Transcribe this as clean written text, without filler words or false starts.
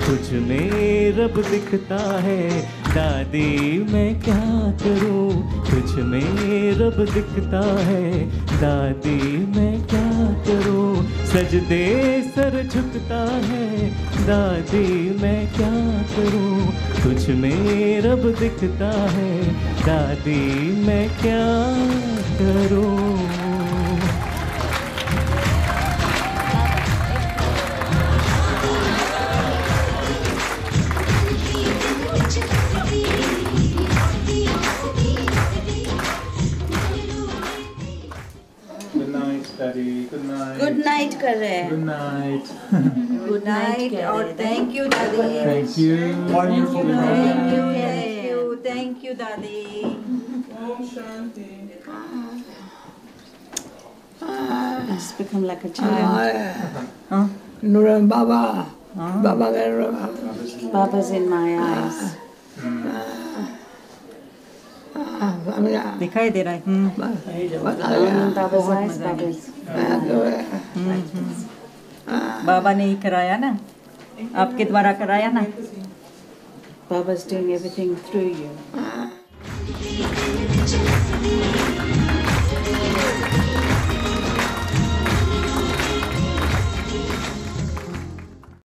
तुझ में रब दिखता है। दादी मैं क्या करूं, तुझ में रब दिखता है। दादी मैं क्या करूं, सजदे सर झुकता है। दादी मैं क्या करूं, तुझ में रब दिखता है। दादी मैं क्या करूं। Daddy, good night. Good night कर रहे हैं। Good night. गुड नाइट और थैंक यू दादी। Thank you. Thank you thank you दादी। It's become like a child. Nuran Baba. Baba Baba's in my eyes. दिखाई दे रहा है। Baba's eyes, Baba's. बाबा ने ही कराया ना, आपके द्वारा कराया ना। Baba's doing everything through you.